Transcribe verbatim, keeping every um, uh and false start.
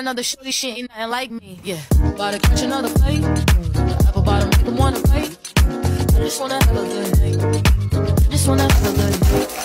Another shorty, she ain't nothing like me. Yeah, about to catch another fight. The apple bottom make them wanna fight. I just wanna have a good night. I just wanna have a good night.